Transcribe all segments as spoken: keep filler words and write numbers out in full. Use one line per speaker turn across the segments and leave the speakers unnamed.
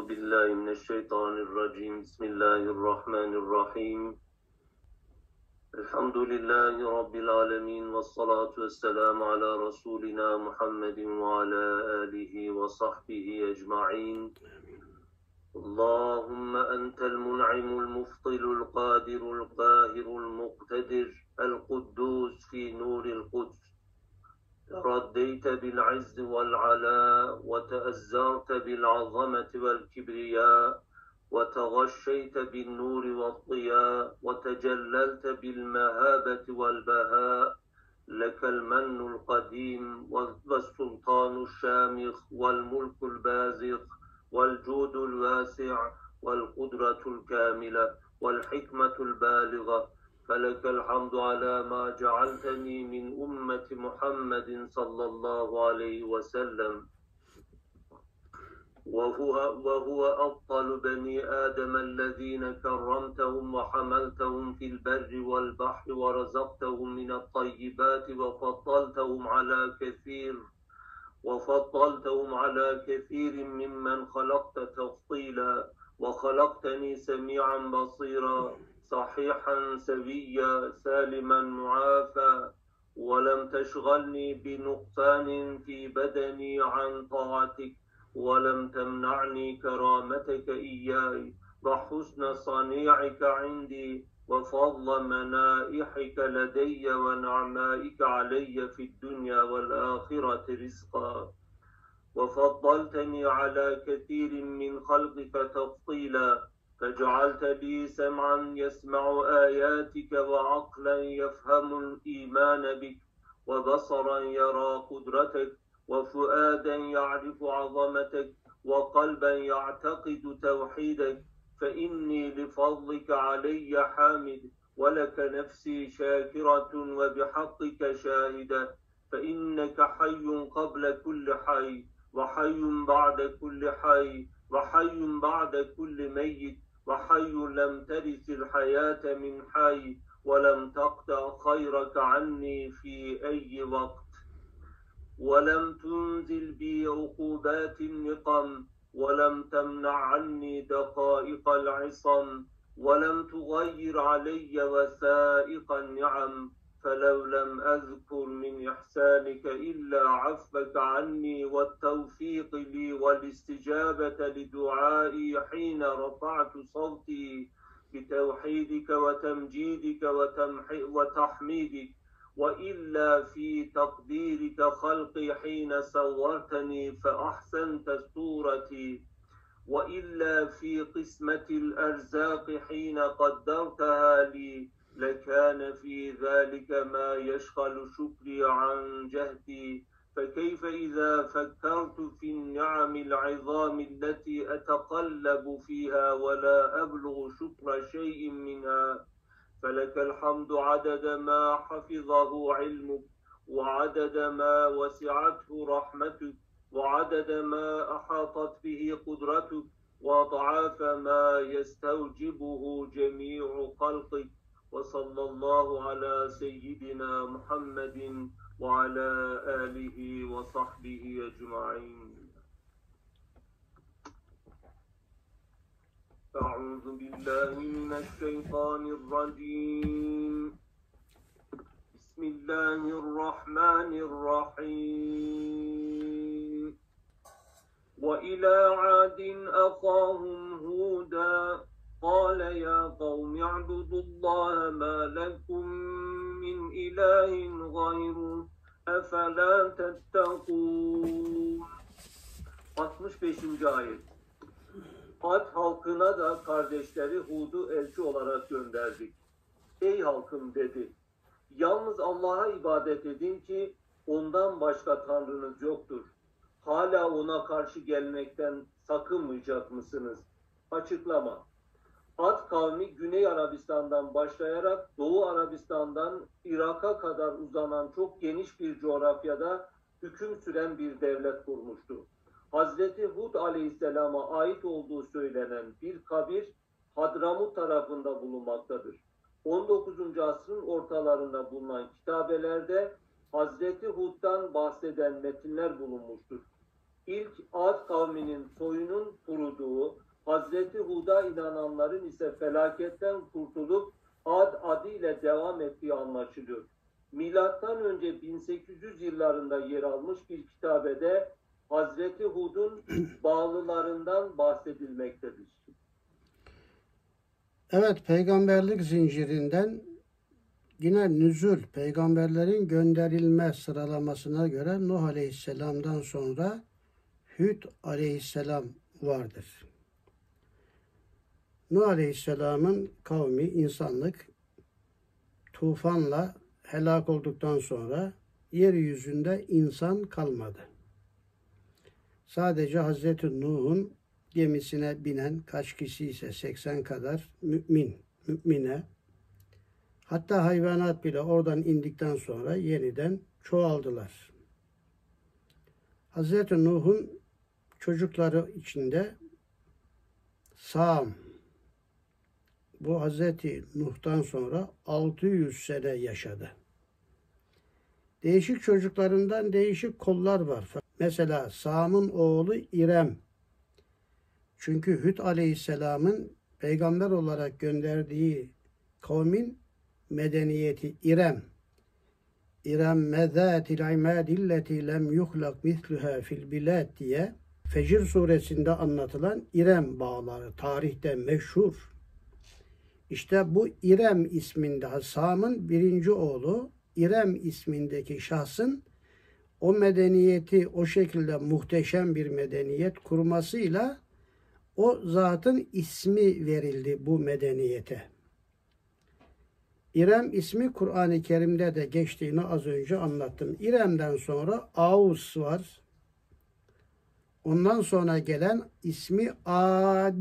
Euzu billahi mineşşeytanirracim. Bismillahirrahmanirrahim. Elhamdülillahi Rabbil alemin. Vessalatu vesselamu ala Resulina Muhammedin ve ala alihi ve sahbihi ecma'in. Allahümme entel mun'imul muftilul qadirul qahirul muqtedir. El kuddus fi nuril kuds. رديت بالعز والعلاء وتأزرت بالعظمة والكبرياء وتغشيت بالنور والضياء وتجللت بالمهابة والبهاء لك المن القديم والسلطان الشامخ والملك البازغ والجود الواسع والقدرة الكاملة والحكمة البالغة فلك الحمد على ما جعلتني من أمة محمد صلى الله عليه وسلم وهو, وهو أفضل بني آدم الذين كرمتهم وحملتهم في البر والبحر ورزقتهم من الطيبات وفضلتهم على كثير وفضلتهم على كثير ممن خلقت تفضيلا وخلقتني سميعا بصيرا صحيحا سويا سالما معافى ولم تشغلني بنقصان في بدني عن طاعتك ولم تمنعني كرامتك إياي وحسن صنيعك عندي وفضل منائحك لدي ونعمائك علي في الدنيا والآخرة رزقا وفضلتني على كثير من خلقك تفضيلا فجعلت لي سمعا يسمع آياتك وعقلا يفهم الإيمان بك وبصرا يرى قدرتك وفؤادا يعرف عظمتك وقلبا يعتقد توحيدك فإني لفضلك علي حامد ولك نفسي شاكرة وبحقك شاهدة فإنك حي قبل كل حي وحي بعد كل حي وحي بعد كل ميت وحي لم ترث الحياة من حي ولم تقطع خيرك عني في أي وقت ولم تنزل بي عقوبات النقم ولم تمنع عني دقائق العصم ولم تغير علي وثائق النعم فلو لم أذكر من إحسانك إلا عفوك عني والتوفيق لي والاستجابة لدعائي حين رفعت صوتي بتوحيدك وتمجيدك وتحميدك وإلا في تقديرك خلقي حين صورتني فأحسنت صورتي وإلا في قسمة الأرزاق حين قدرتها لي لكان في ذلك ما يشغل شكري عن جهدي فكيف إذا فكرت في النعم العظام التي أتقلب فيها ولا أبلغ شكر شيء منها فلك الحمد عدد ما حفظه علمك وعدد ما وسعته رحمتك وعدد ما أحاطت به قدرتك وضعاف ما يستوجبه جميع خلقك وصلى الله على سيدنا محمد وعلى آله وصحبه أجمعين أعوذ بالله من الشيطان الرجيم بسم الله الرحمن الرحيم وإلى عاد أخاهم هودا قال يا قوم اعبدوا الله ما لكم من إله غيره أفلا تتقون. altmış beşinci ayet. Ad halkına da kardeşleri Hud'u elçi olarak gönderdik. Ey halkım dedi, yalnız Allah'a ibadet edin ki ondan başka tanrınız yoktur. Hala ona karşı gelmekten sakınmayacak mısınız? Açıklama. Ad kavmi Güney Arabistan'dan başlayarak Doğu Arabistan'dan Irak'a kadar uzanan çok geniş bir coğrafyada hüküm süren bir devlet kurmuştu. Hazreti Hud Aleyhisselam'a ait olduğu söylenen bir kabir Hadramut tarafında bulunmaktadır. on dokuzuncu asrın ortalarında bulunan kitabelerde Hazreti Hud'dan bahseden metinler bulunmuştur. İlk Ad kavminin soyunun kuruduğu Hazreti Hud'a inananların ise felaketten kurtulup Ad adıyla devam ettiği anlaşılıyor. Milattan önce bin sekiz yüz yıllarında yer almış bir kitabede Hazreti Hud'un bağlılarından bahsedilmektedir.
Evet, peygamberlik zincirinden yine nüzul, peygamberlerin gönderilme sıralamasına göre Nuh Aleyhisselam'dan sonra Hud Aleyhisselam vardır. Nuh Aleyhisselam'ın kavmi, insanlık tufanla helak olduktan sonra yeryüzünde insan kalmadı. Sadece Hazreti Nuh'un gemisine binen kaç kişi ise seksen kadar mümin, mümine, hatta hayvanat bile oradan indikten sonra yeniden çoğaldılar. Hazreti Nuh'un çocukları içinde Sam, bu Hazreti Nuh'tan sonra altı yüz sene yaşadı. Değişik çocuklarından değişik kollar var. Mesela Sam'ın oğlu İrem. Çünkü Hud Aleyhisselam'ın peygamber olarak gönderdiği kavmin medeniyeti İrem. İrem mezâtil imâdilleti lem yuhlak misluhâ fil bilad diye Fecr suresinde anlatılan İrem bağları tarihte meşhur. İşte bu İrem isminde Sam'ın birinci oğlu İrem ismindeki şahsın o medeniyeti o şekilde muhteşem bir medeniyet kurmasıyla o zatın ismi verildi bu medeniyete. İrem ismi Kur'an-ı Kerim'de de geçtiğini az önce anlattım. İrem'den sonra Ağus var. Ondan sonra gelen ismi Ad.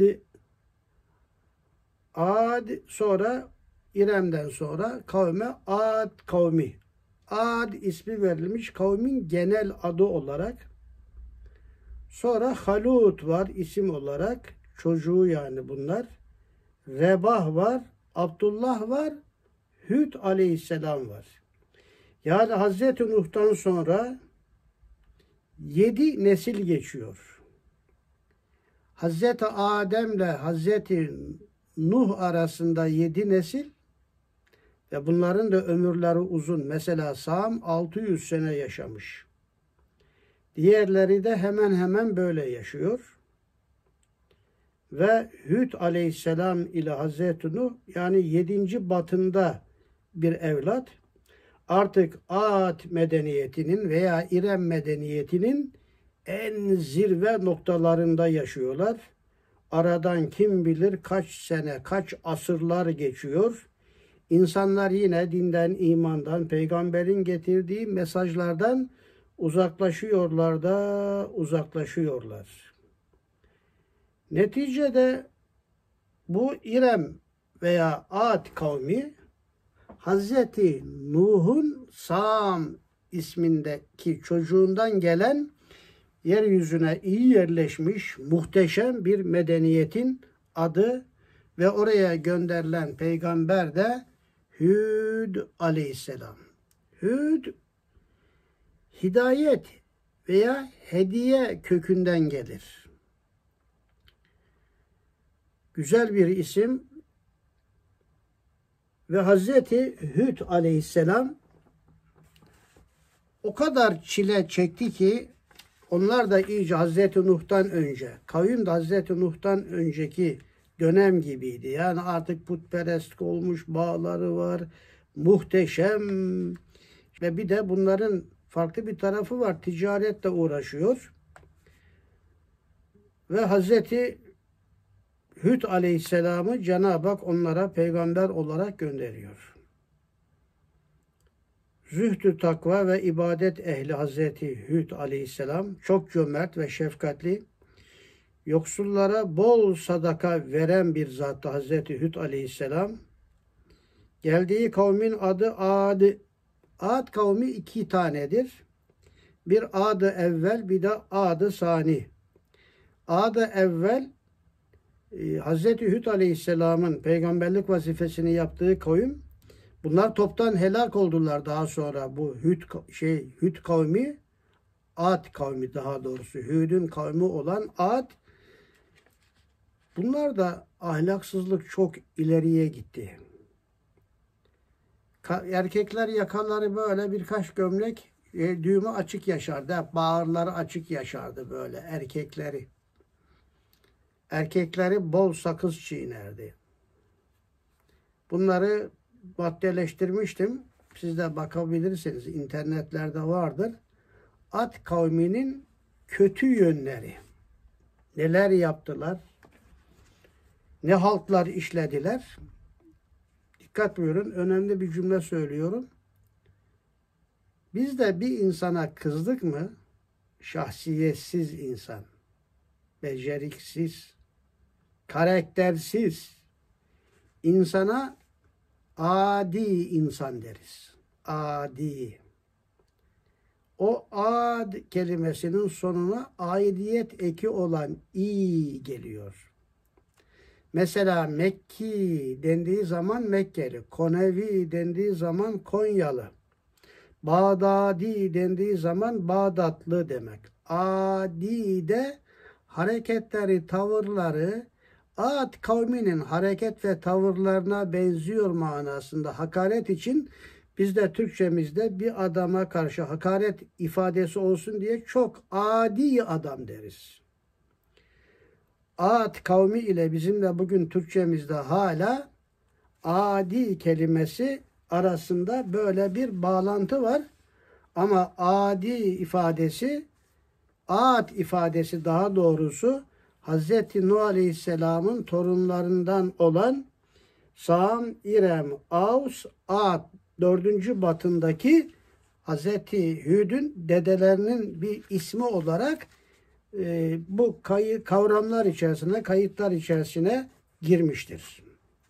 Ad sonra İrem'den sonra kavme Ad kavmi. Ad ismi verilmiş kavmin genel adı olarak. Sonra Halut var isim olarak. Çocuğu yani bunlar. Rebah var. Abdullah var. Hud Aleyhisselam var. Yani Hazreti Nuh'tan sonra yedi nesil geçiyor. Hazreti Adem ile Hazreti Nuh arasında yedi nesil ve bunların da ömürleri uzun. Mesela Sam altı yüz sene yaşamış. Diğerleri de hemen hemen böyle yaşıyor. Ve Hud Aleyhisselam ile Hazreti Nuh yani yedinci batında bir evlat. Artık Ad medeniyetinin veya İrem medeniyetinin en zirve noktalarında yaşıyorlar. Aradan kim bilir kaç sene, kaç asırlar geçiyor. İnsanlar yine dinden, imandan, peygamberin getirdiği mesajlardan uzaklaşıyorlar da uzaklaşıyorlar. Neticede bu İrem veya Ad kavmi Hazreti Nuh'un Sam ismindeki çocuğundan gelen yeryüzüne iyi yerleşmiş muhteşem bir medeniyetin adı ve oraya gönderilen peygamber de Hud Aleyhisselam. Hud hidayet veya hediye kökünden gelir. Güzel bir isim ve Hazreti Hud Aleyhisselam o kadar çile çekti ki onlar da iyice Hazreti Nuh'tan önce, kavim de Hazreti Nuh'tan önceki dönem gibiydi. Yani artık putperest olmuş, bağları var, muhteşem ve bir de bunların farklı bir tarafı var. Ticaretle uğraşıyor. Ve Hazreti Hud Aleyhisselam'ı Cenab-ı Hak onlara peygamber olarak gönderiyor. Zühdü takva ve ibadet ehli Hazreti Hud Aleyhisselam çok cömert ve şefkatli, yoksullara bol sadaka veren bir zattı Hazreti Hud Aleyhisselam. Geldiği kavmin adı Ad. Ad kavmi iki tanedir. Bir Ad-ı evvel, bir de Ad-ı sani. Ad-ı evvel Hazreti Hud Aleyhisselam'ın peygamberlik vazifesini yaptığı kavim. Bunlar toptan helak oldular daha sonra. Bu Hud şey Hud kavmi, Ad kavmi daha doğrusu Hud'un kavmi olan Ad Bunlar da ahlaksızlık çok ileriye gitti. Erkekler yakaları böyle birkaç gömlek e, düğümü açık yaşardı. Bağırları açık yaşardı böyle erkekleri. Erkekleri bol sakız çiğnerdi. Bunları maddeleştirmiştim. Siz de bakabilirsiniz. İnternetlerde vardır. Ad kavminin kötü yönleri. Neler yaptılar? Ne haltlar işlediler? Dikkat buyurun. Önemli bir cümle söylüyorum. Biz de bir insana kızdık mı, şahsiyetsiz insan, beceriksiz, karaktersiz insana adi insan deriz. Adi. O ad kelimesinin sonuna aidiyet eki olan i geliyor. Mesela Mekki dendiği zaman Mekkeli, Konevi dendiği zaman Konyalı, Bağdadi dendiği zaman Bağdatlı demek. Adi de hareketleri, tavırları Ad kavminin hareket ve tavırlarına benziyor manasında hakaret için biz de Türkçemizde bir adama karşı hakaret ifadesi olsun diye çok adi adam deriz. Ad kavmi ile bizim de bugün Türkçemizde hala adi kelimesi arasında böyle bir bağlantı var. Ama adi ifadesi, ad ifadesi daha doğrusu Hazreti Nuh Aleyhisselam'ın torunlarından olan Sam, İrem, Avs, Ad dördüncü batındaki Hazreti Hud'un dedelerinin bir ismi olarak e, bu kayı, kavramlar içerisine, kayıtlar içerisine girmiştir.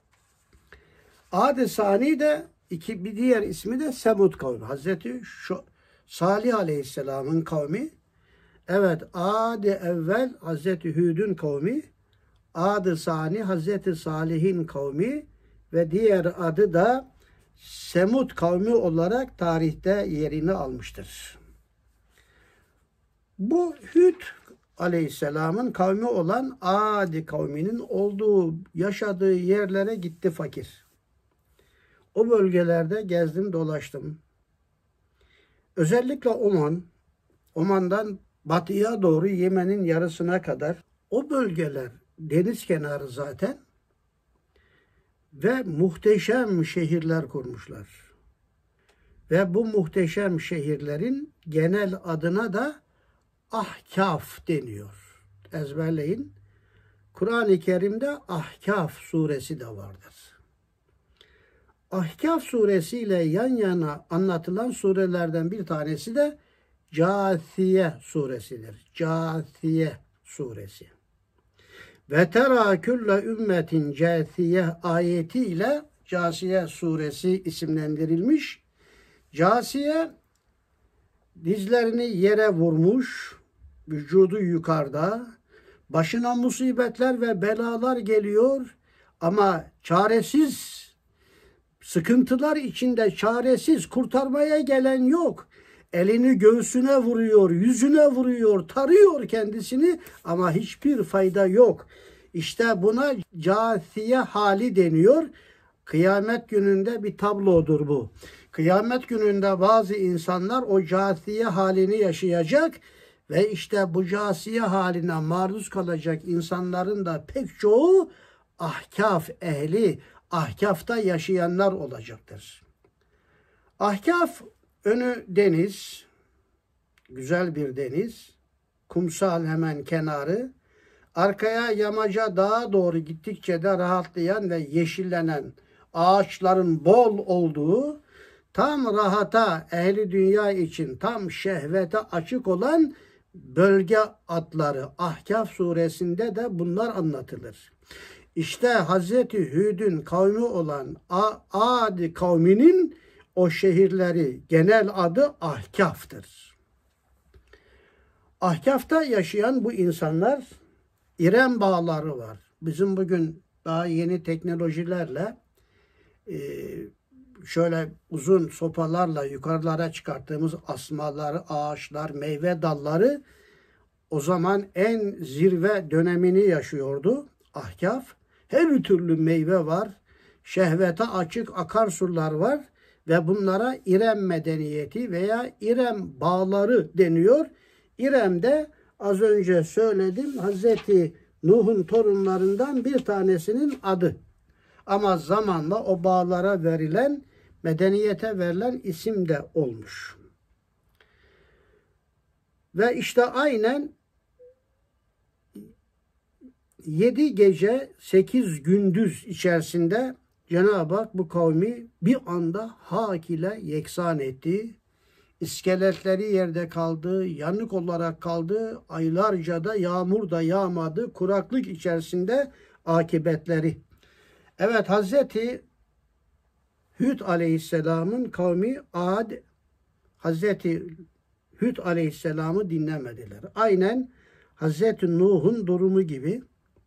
Ad-ı Sani de iki, bir diğer ismi de Semud kavmi. Hazreti Şu, Salih Aleyhisselam'ın kavmi. Evet, Ad-ı evvel Hazreti Hud'un kavmi, Ad-ı Sani Hazreti Salih'in kavmi ve diğer adı da Semud kavmi olarak tarihte yerini almıştır. Bu Hud Aleyhisselam'ın kavmi olan Ad kavminin olduğu, yaşadığı yerlere gitti fakir. O bölgelerde gezdim, dolaştım. Özellikle Oman, Oman'dan batıya doğru Yemen'in yarısına kadar o bölgeler deniz kenarı zaten ve muhteşem şehirler kurmuşlar. Ve bu muhteşem şehirlerin genel adına da Ahkaf deniyor. Ezberleyin. Kur'an-ı Kerim'de Ahkaf suresi de vardır. Ahkaf suresiyle yan yana anlatılan surelerden bir tanesi de Câthiye suresidir. Câthiye suresi. Ve terâ külle ümmetin câthiye ayetiyle Câsiye suresi isimlendirilmiş. Câsiye dizlerini yere vurmuş, vücudu yukarıda, başına musibetler ve belalar geliyor ama çaresiz, sıkıntılar içinde çaresiz, kurtarmaya gelen yok. Elini göğsüne vuruyor, yüzüne vuruyor, tarıyor kendisini ama hiçbir fayda yok. İşte buna Câthiye hali deniyor. Kıyamet gününde bir tablodur bu. Kıyamet gününde bazı insanlar o Câthiye halini yaşayacak ve işte bu Câthiye haline maruz kalacak insanların da pek çoğu Ahkaf ehli, Ahkaf'ta yaşayanlar olacaktır. Ahkaf önü deniz, güzel bir deniz, kumsal hemen kenarı, arkaya yamaca dağa doğru gittikçe de rahatlayan ve yeşillenen ağaçların bol olduğu, tam rahata, ehli dünya için tam şehvete açık olan bölge adları. Ahkaf suresinde de bunlar anlatılır. İşte Hazreti Hud'un kavmi olan Ad kavminin o şehirleri genel adı Ahkaf'tır. Ahkaf'ta yaşayan bu insanlar İrem bağları var. Bizim bugün daha yeni teknolojilerle şöyle uzun sopalarla yukarılara çıkarttığımız asmalar, ağaçlar, meyve dalları o zaman en zirve dönemini yaşıyordu. ahkaf, her türlü meyve var, şehvete açık akarsular var ve bunlara İrem medeniyeti veya İrem bağları deniyor. İrem'de az önce söyledim Hazreti Nuh'un torunlarından bir tanesinin adı. Ama zamanla o bağlara verilen, medeniyete verilen isim de olmuş. Ve işte aynen yedi gece sekiz gündüz içerisinde Cenab-ı Hak bu kavmi bir anda hak ile yeksan etti. İskeletleri yerde kaldı, yanık olarak kaldı, aylarca da yağmur da yağmadı, kuraklık içerisinde akıbetleri. Evet, Hazreti Hud Aleyhisselam'ın kavmi Ad, Hazreti Hud Aleyhisselam'ı dinlemediler. Aynen Hazreti Nuh'un durumu gibi.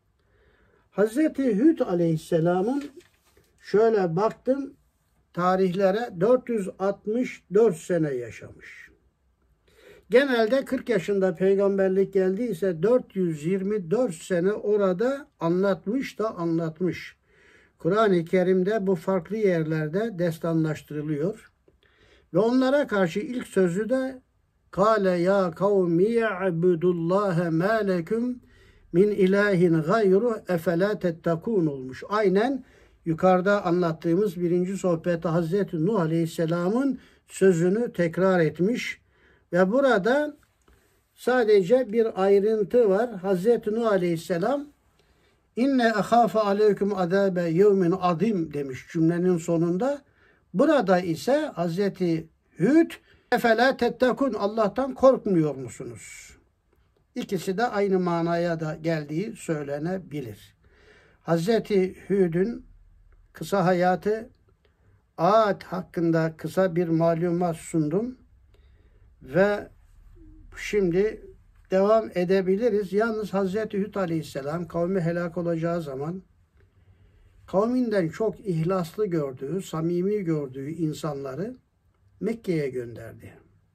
Hazreti Hud Aleyhisselam'ın şöyle baktım tarihlere dört yüz altmış dört sene yaşamış. Genelde kırk yaşında peygamberlik geldiyse dört yüz yirmi dört sene orada anlatmış da anlatmış. Kur'an-ı Kerim'de bu farklı yerlerde destanlaştırılıyor. Ve onlara karşı ilk sözü de Kale ya kavmi ya'budullaha ma lekum min ilahin gayru efela tettekûn olmuş. Aynen yukarıda anlattığımız birinci sohbette Hazreti Nuh Aleyhisselam'ın sözünü tekrar etmiş. Ve burada sadece bir ayrıntı var. Hazreti Nuh Aleyhisselam İnne ehâfe aleyküm azâbe yevmin azim demiş cümlenin sonunda. Burada ise Hazreti Hud efela tettekun Allah'tan korkmuyor musunuz? İkisi de aynı manaya da geldiği söylenebilir. Hazreti Hud'un kısa hayatı Ad hakkında kısa bir malumat sundum ve şimdi devam edebiliriz. Yalnız Hazreti Hud Aleyhisselam kavmi helak olacağı zaman kavminden çok ihlaslı gördüğü, samimi gördüğü insanları Mekke'ye gönderdi.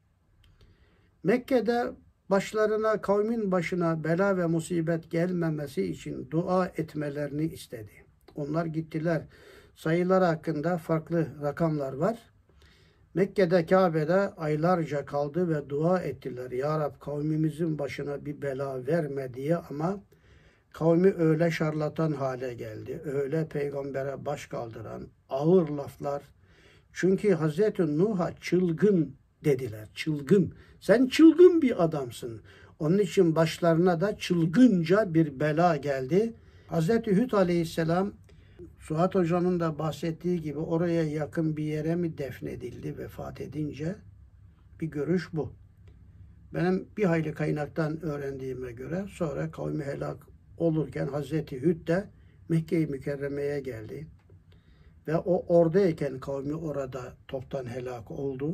Mekke'de başlarına, kavmin başına bela ve musibet gelmemesi için dua etmelerini istedi. Onlar gittiler. Sayılar hakkında farklı rakamlar var. Mekke'de, Kabe'de aylarca kaldı ve dua ettiler. Ya Rab kavmimizin başına bir bela verme diye ama kavmi öyle şarlatan hale geldi. Öyle peygambere baş kaldıran ağır laflar. Çünkü Hazreti Nuh'a çılgın dediler. Çılgın. Sen çılgın bir adamsın. Onun için başlarına da çılgınca bir bela geldi. Hazreti Hud Aleyhisselam Suat Hocam'ın da bahsettiği gibi oraya yakın bir yere mi defnedildi vefat edince? Bir görüş bu. Benim bir hayli kaynaktan öğrendiğime göre sonra kavmi helak olurken Hazreti Hud de Mekke-i Mükerreme'ye geldi. Ve o oradayken kavmi orada toptan helak oldu.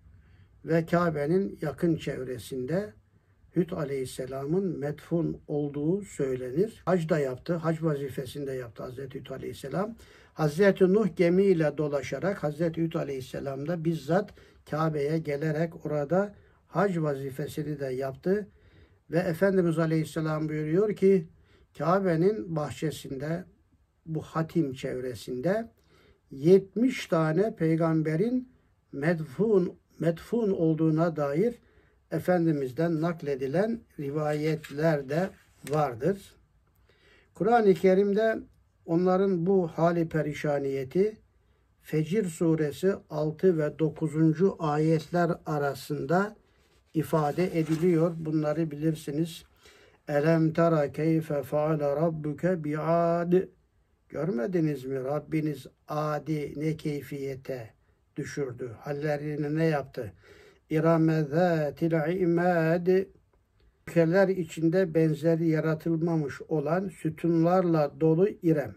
Ve Kabe'nin yakın çevresinde Hud Aleyhisselam'ın metfun olduğu söylenir. Hac da yaptı. Hac vazifesinde yaptı Hazreti Hud Aleyhisselam. Hazreti Nuh gemiyle dolaşarak Hazreti Hud Aleyhisselam da bizzat Kabe'ye gelerek orada hac vazifesini de yaptı. Ve Efendimiz Aleyhisselam buyuruyor ki Kabe'nin bahçesinde bu hatim çevresinde yetmiş tane peygamberin medfun, medfun olduğuna dair Efendimiz'den nakledilen rivayetler de vardır. Kur'an-ı Kerim'de onların bu hali perişaniyeti Fecir suresi altı ve dokuzuncu ayetler arasında ifade ediliyor. Bunları bilirsiniz. Elem tera keyfe faale rabbuke bi'ad. Görmediniz mi? Rabbiniz adi ne keyfiyete düşürdü. Hallerini ne yaptı? İrame zâtil imâd. Ülkeler içinde benzeri yaratılmamış olan sütunlarla dolu İrem.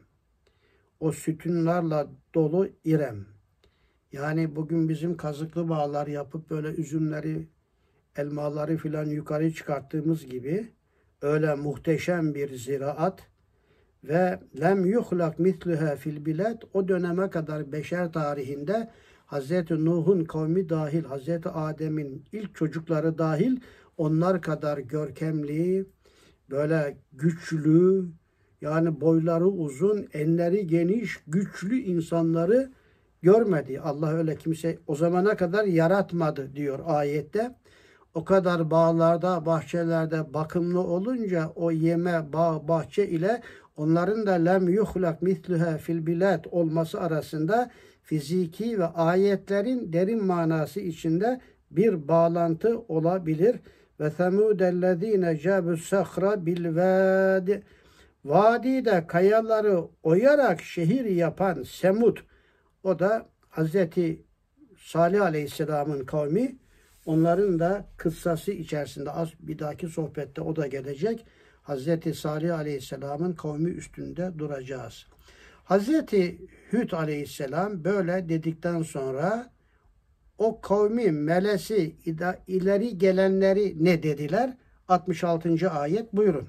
O sütunlarla dolu İrem. Yani bugün bizim kazıklı bağlar yapıp böyle üzümleri, elmaları filan yukarı çıkarttığımız gibi öyle muhteşem bir ziraat ve lem yuhlak misliha fil bilad o döneme kadar beşer tarihinde Hazreti Nuh'un kavmi dahil, Hazreti Adem'in ilk çocukları dahil onlar kadar görkemli, böyle güçlü, Yani boyları uzun, enleri geniş, güçlü insanları görmedi. Allah öyle kimse o zamana kadar yaratmadı diyor ayette. O kadar bağlarda, bahçelerde bakımlı olunca o yeme, bağ, bahçe ile onların da lem yuhlak misluha fil bilad olması arasında fiziki ve ayetlerin derin manası içinde bir bağlantı olabilir. Ve semudellezine cabus sahra bil vadi. Vadide kayaları oyarak şehir yapan Semud, o da Hazreti Salih Aleyhisselam'ın kavmi. Onların da kıssası içerisinde az bir dahaki sohbette o da gelecek. Hazreti Salih Aleyhisselam'ın kavmi üstünde duracağız. Hazreti Hud Aleyhisselam böyle dedikten sonra o kavmi melesi ileri gelenleri ne dediler? altmış altıncı ayet buyurun.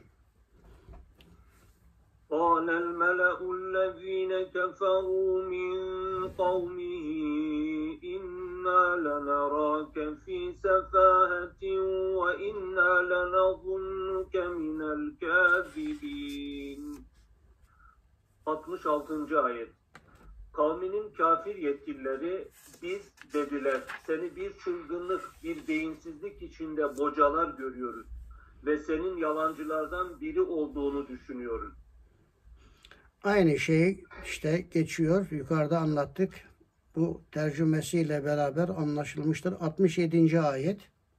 قال الملأ الذين كفروا من قومه إنا لنراك في سفاهة وإنا لنظنك من الكاذبين. altmış altıncı ayet. Kavminin kafir yetkilileri biz dediler, seni bir çılgınlık, bir beyinsizlik içinde bocalar görüyoruz ve senin yalancılardan biri olduğunu düşünüyoruz.
Aynı şey işte geçiyor. Yukarıda anlattık. Bu tercümesiyle beraber anlaşılmıştır. altmış yedinci ayet.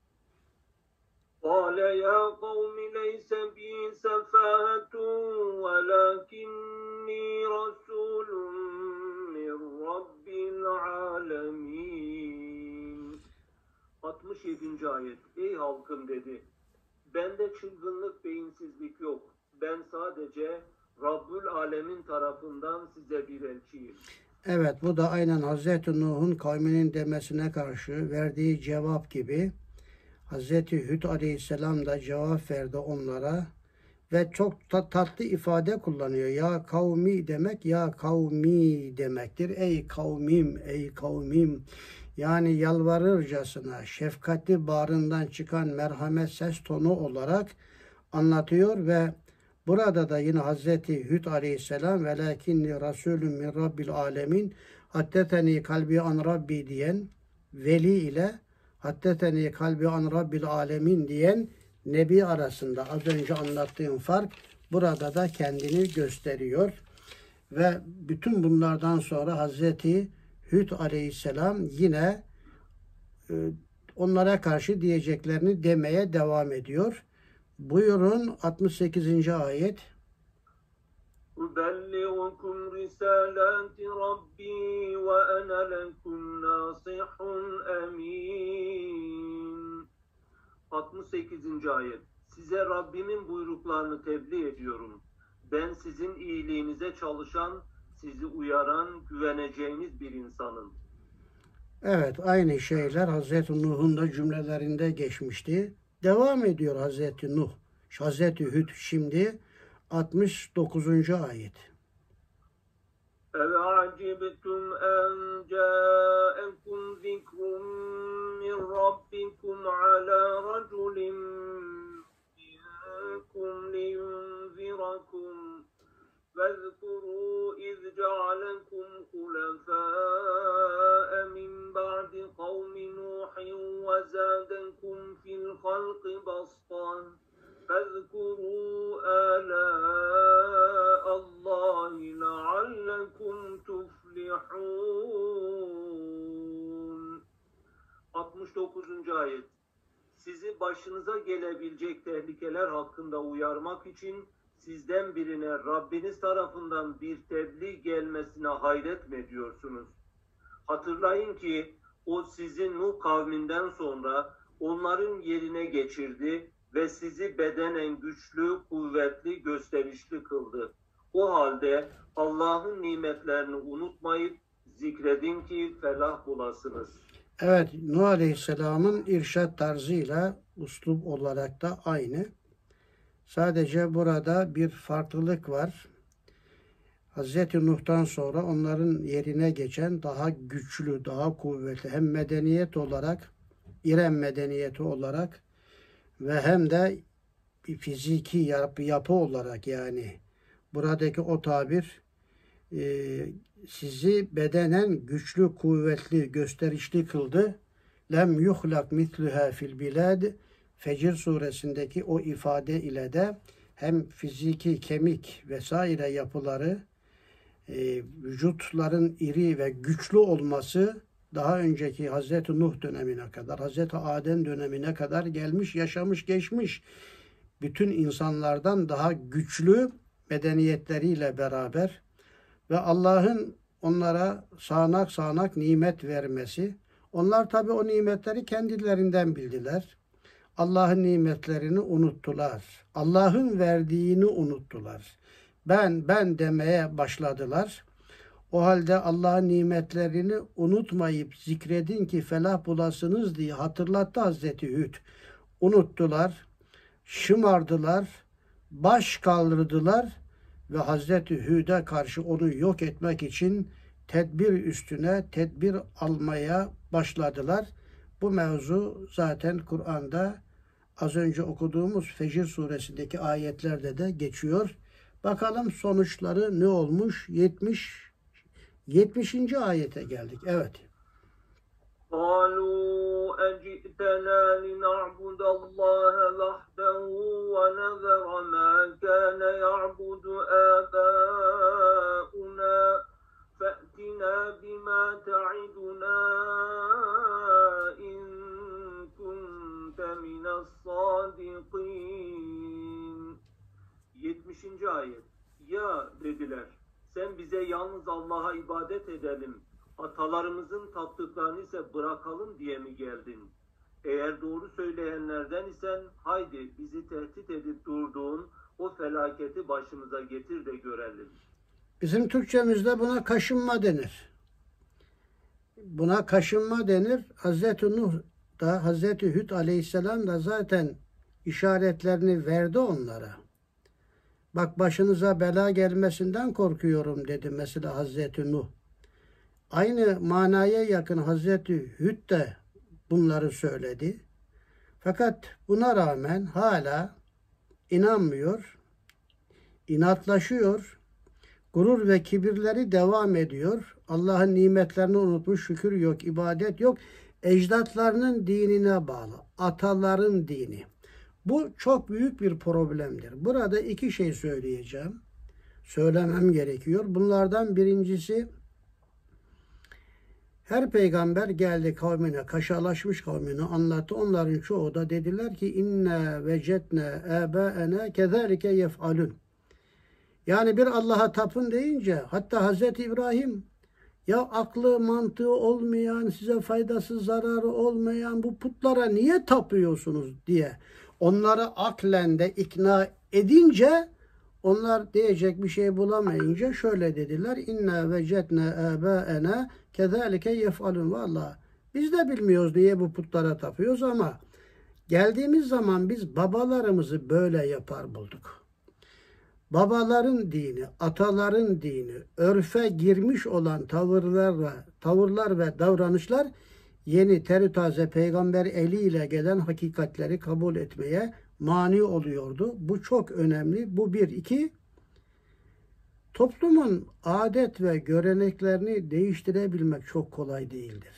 قَالَ يَا قَوْمِ لَيْسَ بِي سَفَاهَةٌ وَلَكِنِّي رَسُولٌ مِّن رَّبِّ الْعَالَمِينَ. altmış yedinci ayet. Ey halkım dedi, bende çılgınlık, beyinsizlik yok. Ben sadece Rabbül Alemin tarafından size bir elçiyim.
Evet, bu da aynen Hazreti Nuh'un kavminin demesine karşı verdiği cevap gibi. Hazreti Hud Aleyhisselam da cevap verdi onlara ve çok ta- tatlı ifade kullanıyor. Ya kavmi demek ya kavmi demektir. Ey kavmim, ey kavmim. Yani yalvarırcasına şefkatli bağrından çıkan merhamet ses tonu olarak anlatıyor ve burada da yine Hazreti Hud Aleyhisselam velakinni rasulun min rabbil alemin hatteteni kalbi an rabbi diyen veli ile hatteteni kalbi an rabbil alemin diyen nebi arasında az önce anlattığım fark burada da kendini gösteriyor. Ve bütün bunlardan sonra Hazreti Hud Aleyhisselam yine e, onlara karşı diyeceklerini demeye devam ediyor. Buyurun altmış sekizinci ayet.
أُبَلِّغُكُمْ رِسَالَاتِ رَبِّي وَأَنَا لَكُمْ نَاصِحٌ أَمِينٌ. altmış sekizinci ayet. Size Rabbimin buyruklarını tebliğ ediyorum. Ben sizin iyiliğinize çalışan, sizi uyaran, güveneceğiniz bir insanım.
Evet, aynı şeyler Hazreti Nuh'un da cümlelerinde geçmişti. Devam ediyor Hazreti Nuh. Hazreti Hud şimdi altmış dokuzuncu ayet.
اَوَعَجِبْتُمْ أَنْ جَاءَكُمْ ذِكْرٌ مِّنْ رَبِّكُمْ عَلَى رَجُلٍ مِّنْكُمْ لِيُنْذِرَكُمْ وَاذْكُرُوا إِذْ جَعَلَكُمْ خُلَفَاءَ مِنْ بَعْدِ قَوْمِ نُوحٍ وَزَادَكُمْ فِي الْخَلْقِ بَسْطًا فَاذْكُرُوا آلَاءَ اللّٰهِ لَعَلَّكُمْ تُفْلِحُونَ. altmış dokuzuncu ayet. Sizi başınıza gelebilecek tehlikeler hakkında uyarmak için sizden birine Rabbiniz tarafından bir tebliğ gelmesine hayret mi ediyorsunuz? Hatırlayın ki o sizi Nuh kavminden sonra onların yerine geçirdi ve sizi bedenen güçlü, kuvvetli, gösterişli kıldı. O halde Allah'ın nimetlerini unutmayıp zikredin ki felah bulasınız.
Evet, Nuh Aleyhisselam'ın irşad tarzıyla uslup olarak da aynı. Sadece burada bir farklılık var. Hazreti Nuh'tan sonra onların yerine geçen daha güçlü, daha kuvvetli hem medeniyet olarak, İrem medeniyeti olarak ve hem de bir fiziki yapı, yapı olarak yani buradaki o tabir e, sizi bedenen güçlü, kuvvetli, gösterişli kıldı. Lem yuhlak mitluha fil bilad. Fecir suresindeki o ifade ile de hem fiziki, kemik vesaire yapıları, e, vücutların iri ve güçlü olması daha önceki Hazreti Nuh dönemine kadar, Hazreti Adem dönemine kadar gelmiş, yaşamış, geçmiş bütün insanlardan daha güçlü medeniyetleriyle beraber ve Allah'ın onlara sağanak sağanak nimet vermesi. Onlar tabi o nimetleri kendilerinden bildiler. Allah'ın nimetlerini unuttular. Allah'ın verdiğini unuttular. Ben, ben demeye başladılar. O halde Allah'ın nimetlerini unutmayıp zikredin ki felah bulasınız diye hatırlattı Hazreti Hud. Unuttular, şımardılar, baş kaldırdılar ve Hazreti Hud'a karşı onu yok etmek için tedbir üstüne tedbir almaya başladılar. Bu mevzu zaten Kur'an'da az önce okuduğumuz Fecir suresindeki ayetlerde de geçiyor. Bakalım sonuçları ne olmuş? yetmiş yetmişinci ayete geldik. Evet.
قالوا أجئتنا لنعبد الله وحده ونذر ما كان يعبد آباؤنا فأتنا بما تعدنا إن كنت من الصادقين. yetmişinci ayet. Ya dediler, sen bize yalnız Allah'a ibadet edelim, atalarımızın taptıklarını ise bırakalım diye mi geldin? Eğer doğru söyleyenlerden isen haydi bizi tehdit edip durduğun o felaketi başımıza getir de görelim.
Bizim Türkçemizde buna kaşınma denir. Buna kaşınma denir. Hazreti Nuh da Hazreti Hud aleyhisselam da zaten işaretlerini verdi onlara. Bak başınıza bela gelmesinden korkuyorum dedi mesela Hazreti Nuh. Aynı manaya yakın Hazreti Hud de bunları söyledi. Fakat buna rağmen hala inanmıyor, inatlaşıyor, gurur ve kibirleri devam ediyor. Allah'ın nimetlerini unutmuş, şükür yok, ibadet yok. Ecdatlarının dinine bağlı, ataların dini. Bu çok büyük bir problemdir. Burada iki şey söyleyeceğim. Söylemem gerekiyor. Bunlardan birincisi, her peygamber geldi kavmine, kaşalaşmış kavmini anlattı. Onların çoğu da dediler ki inna vecetne âbâena kezâlike yef'alun. Yani bir Allah'a tapın deyince hatta Hazreti İbrahim ya aklı mantığı olmayan, size faydası zararı olmayan bu putlara niye tapıyorsunuz diye onları aklen de ikna edince onlar diyecek bir şey bulamayınca şöyle dediler. İnna vecedne âbâena kezâlike yef'alun. Vallahi biz de bilmiyoruz niye bu putlara tapıyoruz ama geldiğimiz zaman biz babalarımızı böyle yapar bulduk. Babaların dini, ataların dini, örfe girmiş olan tavırlar ve tavırlar ve davranışlar yeni terü taze peygamber eliyle gelen hakikatleri kabul etmeye mani oluyordu. Bu çok önemli. Bu bir. iki toplumun adet ve göreneklerini değiştirebilmek çok kolay değildir.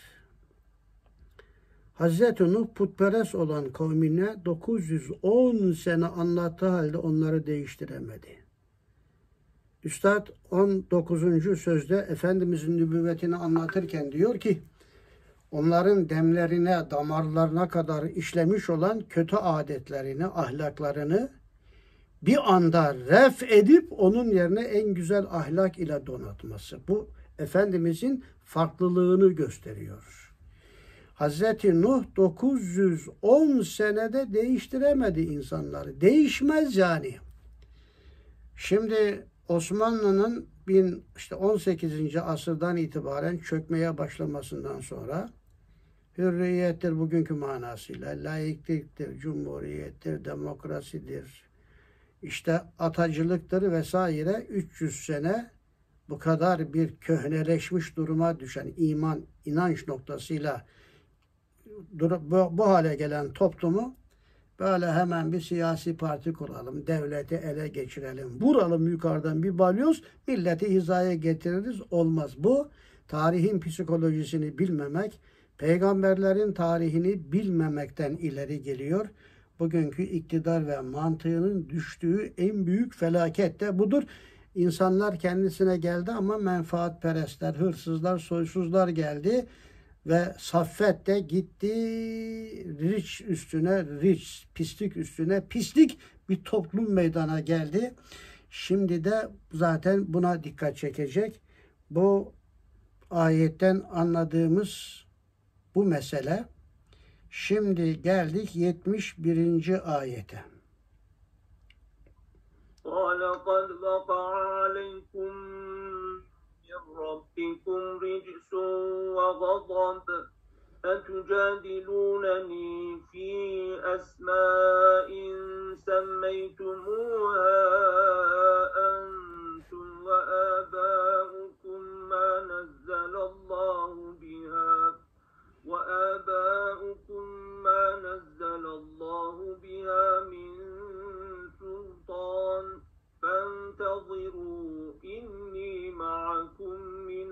Hazreti Nuh putperest olan kavmine dokuz yüz on sene anlattığı halde onları değiştiremedi. Üstad on dokuzuncu sözde Efendimizin nübüvvetini anlatırken diyor ki onların demlerine, damarlarına kadar işlemiş olan kötü adetlerini, ahlaklarını bir anda ref edip onun yerine en güzel ahlak ile donatması. Bu Efendimizin farklılığını gösteriyor. Hazreti Nuh dokuz yüz on senede değiştiremedi insanları. Değişmez yani. Şimdi Osmanlı'nın bin işte on sekizinci asırdan itibaren çökmeye başlamasından sonra hürriyettir bugünkü manasıyla, laikliktir, cumhuriyettir, demokrasidir, işte atacılıktır vesaire üç yüz sene bu kadar bir köhneleşmiş duruma düşen iman, inanç noktasıyla bu, bu hale gelen toplumu Böyle hemen bir siyasi parti kuralım, devleti ele geçirelim, vuralım yukarıdan bir balyoz, milleti hizaya getiririz. Olmaz. Bu tarihin psikolojisini bilmemek, peygamberlerin tarihini bilmemekten ileri geliyor. Bugünkü iktidar ve mantığının düştüğü en büyük felaket de budur. İnsanlar kendisine geldi ama menfaatperestler, hırsızlar, soysuzlar geldi. Ve Saffet de gitti riç üstüne riç, pislik üstüne pislik bir toplum meydana geldi. Şimdi de zaten buna dikkat çekecek. Bu ayetten anladığımız bu mesele. Şimdi geldik yetmiş birinci ayete.
وَلَقَدْ وَقَعَ عَلَيْكُمْ مِنْ رَبِّكُمْ رِجْسٌ وَغَضَبٌ أَتُجَادِلُونَنِي فِي أَسْمَاءٍ سَمَّيْتُمُوهَا أَنْتُمْ وَآبَاؤُكُمْ مَا نَزَّلَ اللَّهُ بِهَا وَآبَاؤُكُمْ مَا نَزَّلَ اللَّهُ بِهَا مِنْ سُلْطَانٍ فَانْتَظِرُوا إِنِّي مَعَكُمْ مِنَ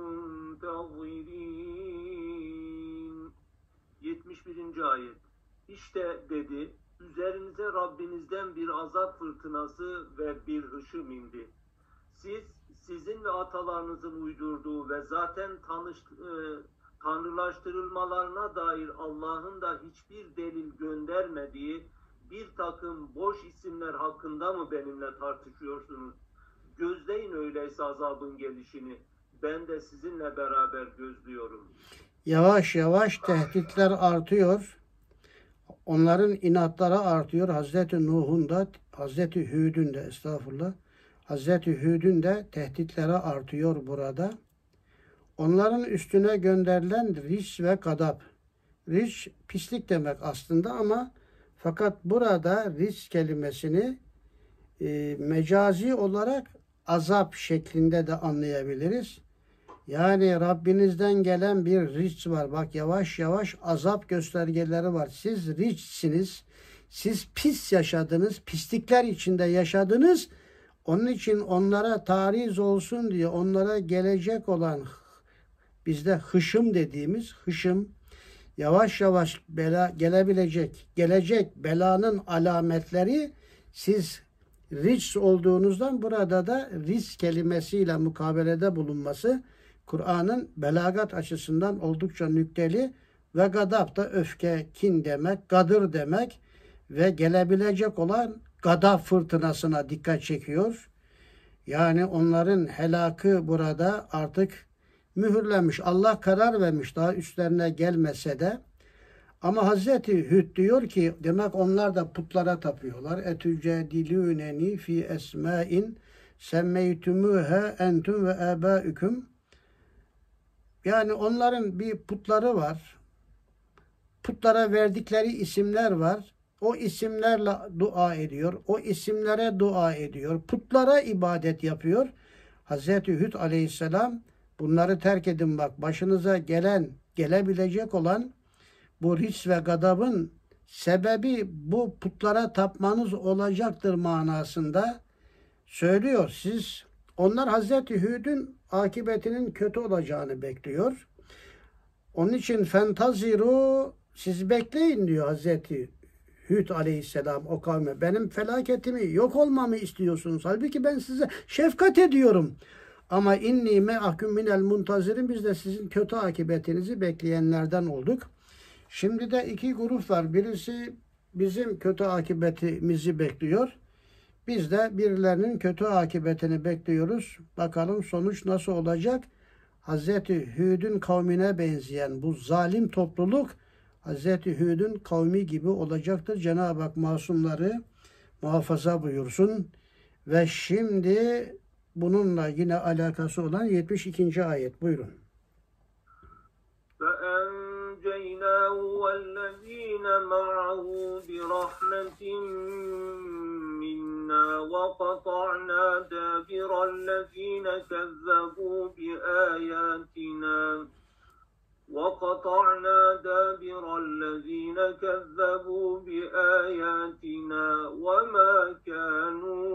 الْمُنْتَظِرِينَ. yetmiş birinci ayet. İşte dedi, üzerinize Rabbinizden bir azap fırtınası ve bir hışım indi. Siz, sizin ve atalarınızın uydurduğu ve zaten tanış, e, tanrılaştırılmalarına dair Allah'ın da hiçbir delil göndermediği bir takım boş isimler hakkında mı benimle tartışıyorsunuz? Gözleyin öyleyse azabın gelişini. Ben de sizinle beraber gözlüyorum.
Yavaş yavaş tehditler artıyor. Onların inatları artıyor. Hazreti Nuh'un da, Hazreti Hud'un da estağfurullah, Hazreti Hud'un da tehditleri artıyor burada. Onların üstüne gönderilen riç ve gadap. Riç pislik demek aslında ama fakat burada riç kelimesini e, mecazi olarak azap şeklinde de anlayabiliriz. Yani Rabbinizden gelen bir riç var. Bak yavaş yavaş azap göstergeleri var. Siz riçsiniz. Siz pis yaşadınız. Pislikler içinde yaşadınız. Onun için onlara tariz olsun diye onlara gelecek olan bizde hışım dediğimiz hışım yavaş yavaş bela gelebilecek, gelecek belanın alametleri siz riç olduğunuzdan burada da riç kelimesiyle mukabelede bulunması Kur'an'ın belagat açısından oldukça nükteli ve gadap da öfke, kin demek, gadır demek ve gelebilecek olan gadap fırtınasına dikkat çekiyor. Yani onların helakı burada artık mühürlenmiş. Allah karar vermiş daha üstlerine gelmese de. Ama Hazreti Hud diyor ki demek onlar da putlara tapıyorlar. Etücedilûneni fi esmâin semmeytümûhâ entum ve âbâüküm. Yani onların bir putları var. Putlara verdikleri isimler var. O isimlerle dua ediyor. O isimlere dua ediyor. Putlara ibadet yapıyor. Hazreti Hud aleyhisselam bunları terk edin bak. Başınıza gelen, gelebilecek olan bu riç ve gadabın sebebi bu putlara tapmanız olacaktır manasında söylüyor. Siz, onlar Hazreti Hud'un akıbetinin kötü olacağını bekliyor. Onun için fentaziru, siz bekleyin diyor Hazreti Hud aleyhisselam o kavme. Benim felaketimi, yok olmamı istiyorsunuz. Halbuki ben size şefkat ediyorum. Ama inni me'akum minel muntazirin, biz de sizin kötü akıbetinizi bekleyenlerden olduk. Şimdi de iki grup var. Birisi bizim kötü akıbetimizi bekliyor. Biz de birilerinin kötü akıbetini bekliyoruz. Bakalım sonuç nasıl olacak? Hazreti Hud'un kavmine benzeyen bu zalim topluluk Hazreti Hud'un kavmi gibi olacaktır. Cenab-ı Hak masumları muhafaza buyursun. Ve şimdi bununla yine alakası olan yetmiş ikinci ayet. Buyurun.
فَأَنْجَيْنَاهُ وَالَّذ۪ينَ مَعَهُ بِرَحْمَةٍ مِنَّا وَقَطَعْنَا دَابِرَ الَّذ۪ينَ كَذَّبُوا بِآيَاتِنَا وَقَطَعْنَا دَابِرَ الَّذ۪ينَ كَذَّبُوا بِآيَاتِنَا وَمَا كَانُوا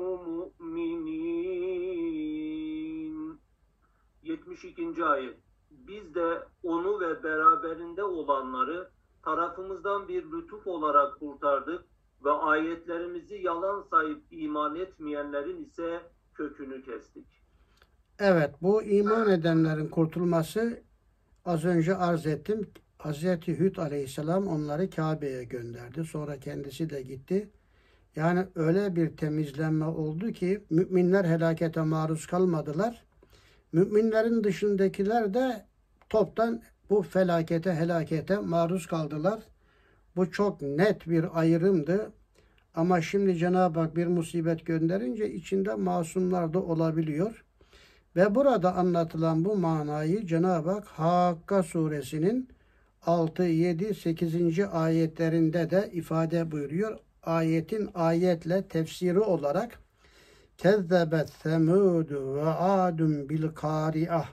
مُؤْمِنِينَ. yetmiş ikinci ayet. Biz de onu ve beraberinde olanları tarafımızdan bir lütuf olarak kurtardık ve ayetlerimizi yalan sayıp iman etmeyenlerin ise kökünü kestik.
Evet, bu iman edenlerin kurtulması az önce arz ettim. Hazreti Hud aleyhisselam onları Kabe'ye gönderdi. Sonra kendisi de gitti. Yani öyle bir temizlenme oldu ki müminler helakete maruz kalmadılar. Müminlerin dışındakiler de toptan bu felakete, helakete maruz kaldılar. Bu çok net bir ayrımdı. Ama şimdi Cenab-ı Hak bir musibet gönderince içinde masumlar da olabiliyor. Ve burada anlatılan bu manayı Cenab-ı Hak Hakka suresinin altı, yedi, sekizinci ayetlerinde de ifade buyuruyor. Ayetin ayetle tefsiri olarak Kezzebet Semûdü ve Âdun bil Kâri'ah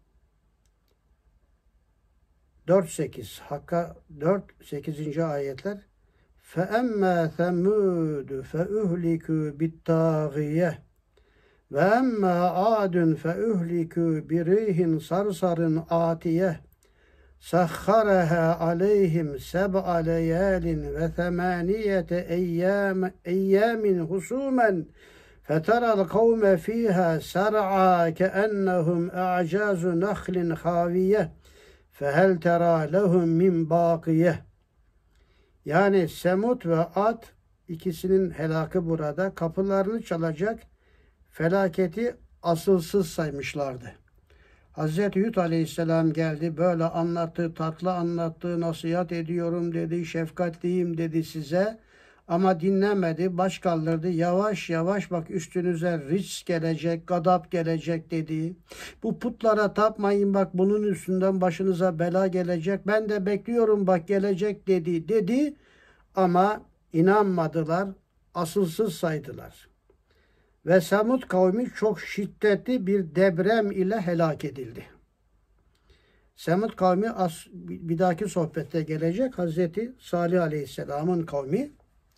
dört sekiz Hakka dört sekizinci ayetler فَاَمَّا ثَمُودُ فَاُهْلِكُوا بِالطَّاغِيَةِ وَاَمَّا عَادٌ فَاُهْلِكُوا بِرِيحٍ صَرْصَرٍ آتِيَةٍ سَخَّرَهَا عَلَيْهِمْ سَبْعَ لَيَالٍ وَثَمَانِيَةَ اَيَّامٍ اَيَّامٍ حُسُومًا فَتَرَى الْقَوْمَ فِيهَا سَرْعَى كَأَنَّهُمْ اَعْجَازُ نَخْلٍ خَاوِيَةٍ فَهَلْ تَرَى لَهُمْ مِنْ بَاقِيَةٍ. Yani Semud ve Ad ikisinin helakı burada. Kapılarını çalacak felaketi asılsız saymışlardı. Hazreti Hud aleyhisselam geldi, böyle anlattı, tatlı anlattı, nasihat ediyorum dedi, şefkatliyim dedi size. Ama dinlemedi, baş kaldırdı. Yavaş yavaş bak üstünüze risk gelecek, gadap gelecek dedi. Bu putlara tapmayın bak bunun üstünden başınıza bela gelecek. Ben de bekliyorum bak gelecek dedi. Dedi ama inanmadılar, asılsız saydılar. Ve Semud kavmi çok şiddetli bir deprem ile helak edildi. Semud kavmi as, bir dahaki sohbette gelecek. Hazreti Salih Aleyhisselam'ın kavmi.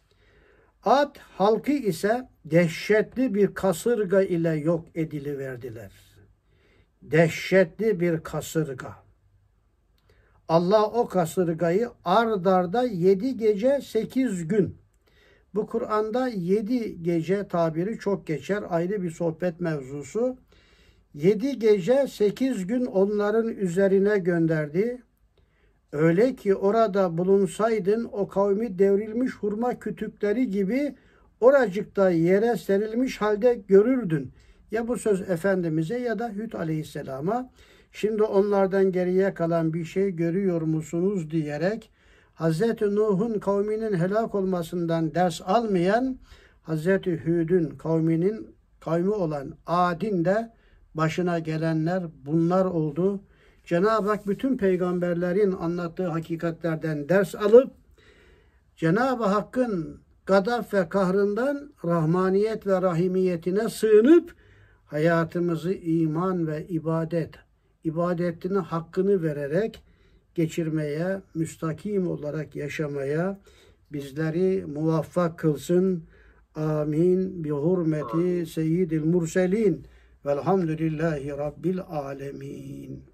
Ad halkı ise dehşetli bir kasırga ile yok ediliverdiler. Dehşetli bir kasırga. Allah o kasırgayı ard arda yedi gece sekiz gün. Bu Kur'an'da yedi gece tabiri çok geçer. Ayrı bir sohbet mevzusu. Yedi gece sekiz gün onların üzerine gönderdi. Öyle ki orada bulunsaydın o kavmi devrilmiş hurma kütükleri gibi oracıkta yere serilmiş halde görürdün. Ya bu söz Efendimiz'e ya da Hud Aleyhisselam'a. Şimdi onlardan geriye kalan bir şey görüyor musunuz diyerek Hazreti Nuh'un kavminin helak olmasından ders almayan Hazreti Hud'un kavminin kavmi olan Ad'in de başına gelenler bunlar oldu. Cenab-ı Hak bütün peygamberlerin anlattığı hakikatlerden ders alıp Cenab-ı Hakk'ın gadab ve kahrından rahmaniyet ve rahimiyetine sığınıp hayatımızı iman ve ibadet, ibadetine hakkını vererek geçirmeye, müstakim olarak yaşamaya bizleri muvaffak kılsın. Amin. Bi hurmeti seyyidil murselin. Velhamdülillahi Rabbil alemin.